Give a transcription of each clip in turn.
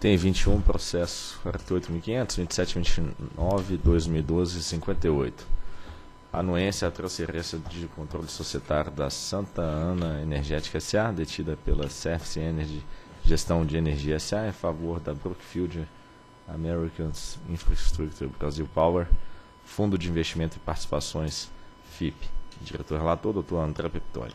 Item 21, processo 48.500, 2729, 2012, 58. Anuência à transferência de controle societário da Santa Ana Energética S.A., detida pela Service Energy Gestão de Energia S.A., em favor da Brookfield American Infrastructure Brasil Power, Fundo de Investimento e Participações, FIP. Diretor-relator, Dr. André Peptoli.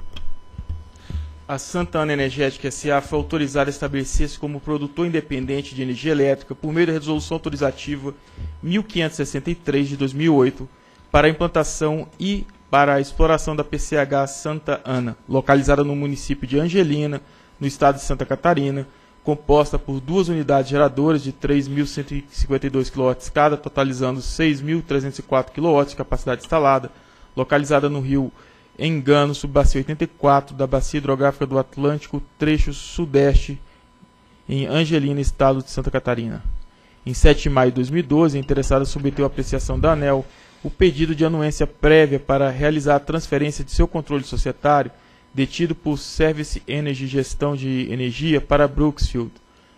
A Santa Ana Energética S.A. foi autorizada a estabelecer-se como produtor independente de energia elétrica por meio da Resolução Autorizativa 1563 de 2008 para a implantação e para a exploração da PCH Santa Ana, localizada no município de Angelina, no estado de Santa Catarina, composta por duas unidades geradoras de 3.152 kW cada, totalizando 6.304 kW de capacidade instalada, localizada no rio Engano, subbacia 84 da Bacia Hidrográfica do Atlântico, trecho sudeste, em Angelina, estado de Santa Catarina. Em 7 de maio de 2012, a interessada submeteu à apreciação da ANEEL o pedido de anuência prévia para realizar a transferência de seu controle societário, detido por Service Energy Gestão de Energia, para Brookfield,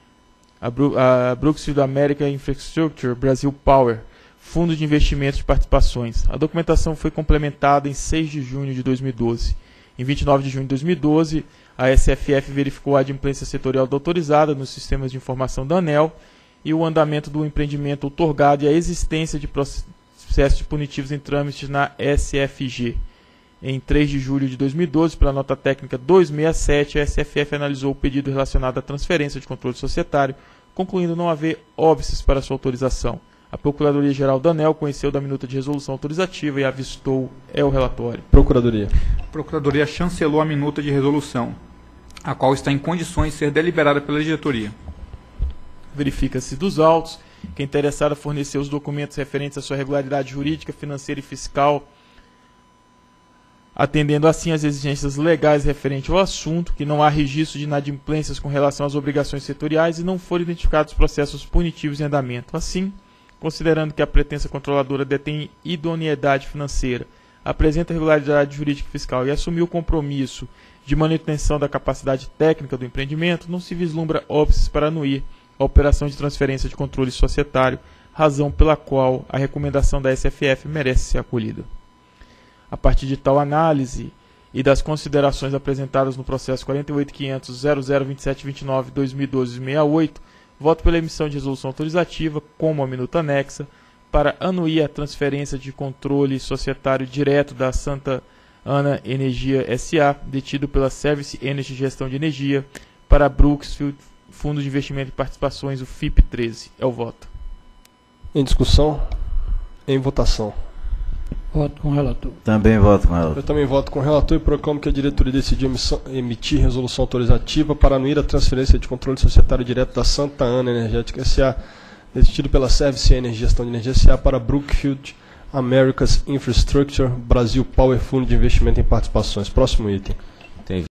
a Brookfield American Infrastructure Brasil Power, Fundo de Investimentos de Participações. A documentação foi complementada em 6 de junho de 2012. Em 29 de junho de 2012, a SFF verificou a adimplência setorial da autorizada nos sistemas de informação da ANEEL e o andamento do empreendimento outorgado e a existência de processos punitivos em trâmite na SFG. Em 3 de julho de 2012, pela nota técnica 267, a SFF analisou o pedido relacionado à transferência de controle societário, concluindo não haver óbices para sua autorização. A Procuradoria-Geral da ANEEL conheceu da minuta de resolução autorizativa e avistou o relatório. Procuradoria. A Procuradoria chancelou a minuta de resolução, a qual está em condições de ser deliberada pela diretoria. Verifica-se dos autos que a interessada forneceu os documentos referentes à sua regularidade jurídica, financeira e fiscal, atendendo assim às exigências legais referentes ao assunto, que não há registro de inadimplências com relação às obrigações setoriais e não foram identificados processos punitivos em andamento. Assim, considerando que a pretensa controladora detém idoneidade financeira, apresenta regularidade jurídica e fiscal e assumiu o compromisso de manutenção da capacidade técnica do empreendimento, não se vislumbra óbices para anuir a operação de transferência de controle societário, razão pela qual a recomendação da SFF merece ser acolhida. A partir de tal análise e das considerações apresentadas no processo 48.500.002729/2012-68, voto pela emissão de resolução autorizativa, como a minuta anexa, para anuir a transferência de controle societário direto da Santa Ana Energia S.A., detido pela Service Energy Gestão de Energia, para Brookfield, Fundo de Investimento e Participações, o FIP 13. É o voto. Em discussão? Em votação. Voto com o relator. Também voto com o relator. Eu também voto com o relator e proclamo que a diretoria decidiu emitir resolução autorizativa para anuir a transferência de controle societário direto da Santa Ana Energética S.A., decidido pela Service Energy Gestão de Energia S.A. para Brookfield America's Infrastructure Brasil Power, Fundo de Investimento em Participações. Próximo item.